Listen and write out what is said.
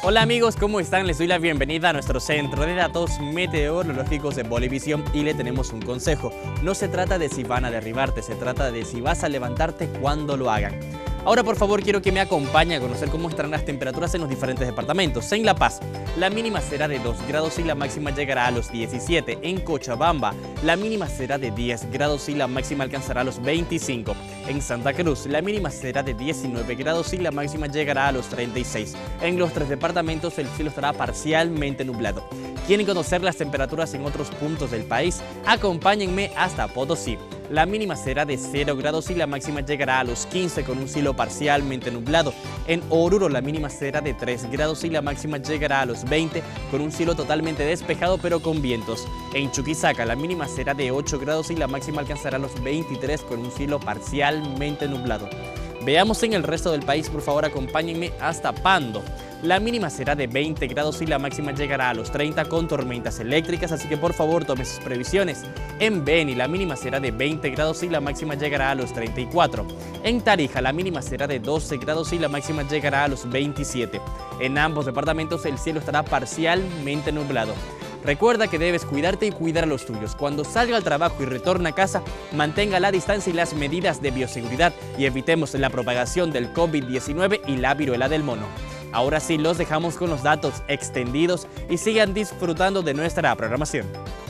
Hola amigos, ¿cómo están? Les doy la bienvenida a nuestro centro de datos meteorológicos de Bolivisión y le tenemos un consejo. No se trata de si van a derribarte, se trata de si vas a levantarte cuando lo hagan. Ahora por favor quiero que me acompañe a conocer cómo estarán las temperaturas en los diferentes departamentos. En La Paz, la mínima será de 2 grados y la máxima llegará a los 17. En Cochabamba, la mínima será de 10 grados y la máxima alcanzará a los 25. En Santa Cruz, la mínima será de 19 grados y la máxima llegará a los 36. En los tres departamentos el cielo estará parcialmente nublado. ¿Quieren conocer las temperaturas en otros puntos del país? Acompáñenme hasta Potosí. La mínima será de 0 grados y la máxima llegará a los 15 con un cielo parcialmente nublado. En Oruro la mínima será de 3 grados y la máxima llegará a los 20 con un cielo totalmente despejado pero con vientos. En Chuquisaca la mínima será de 8 grados y la máxima alcanzará a los 23 con un cielo parcialmente nublado. Veamos en el resto del país, por favor acompáñenme hasta Pando. La mínima será de 20 grados y la máxima llegará a los 30 con tormentas eléctricas, así que por favor tome sus previsiones. En Beni la mínima será de 20 grados y la máxima llegará a los 34. En Tarija la mínima será de 12 grados y la máxima llegará a los 27. En ambos departamentos el cielo estará parcialmente nublado. Recuerda que debes cuidarte y cuidar a los tuyos. Cuando salga al trabajo y retorne a casa, mantenga la distancia y las medidas de bioseguridad y evitemos la propagación del COVID-19 y la viruela del mono. Ahora sí, los dejamos con los datos extendidos y sigan disfrutando de nuestra programación.